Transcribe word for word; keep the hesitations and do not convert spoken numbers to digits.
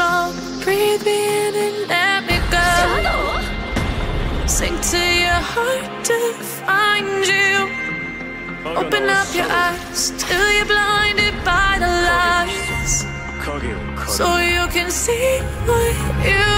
go. Breathe me in and let me go. Sink to your heart to find you. Open up your eyes till you're blinded by the lights, so you can see what you